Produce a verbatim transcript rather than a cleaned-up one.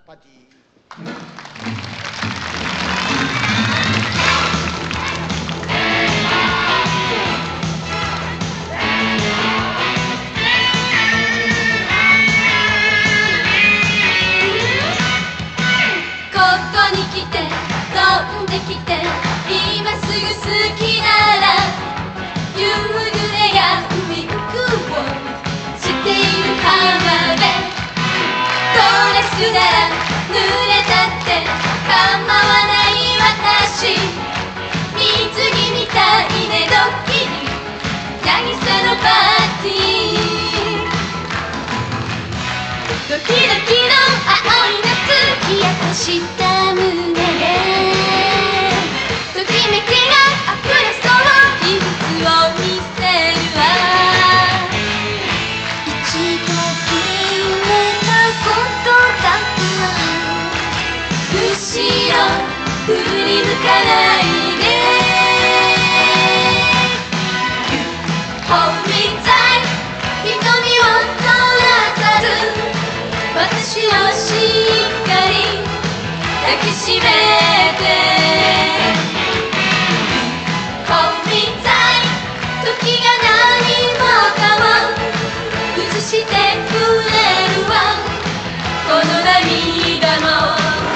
パティ。 ここに来て飛んできて今すぐ好きなら夕暮れや海服をしている浜辺ドレスなら濡れたって構わない私水着みたいねドッキリ渚のパーティードキドキの青い夏日焼けした胸でときめきが溢れそう秘密を見せるわ一度決めたことだけは後ろ振り向かないで You hold me tight 瞳を閉ざさず私をしっかり抱きしめて Hold me tight 時が何もかも映してくれるわこの涙も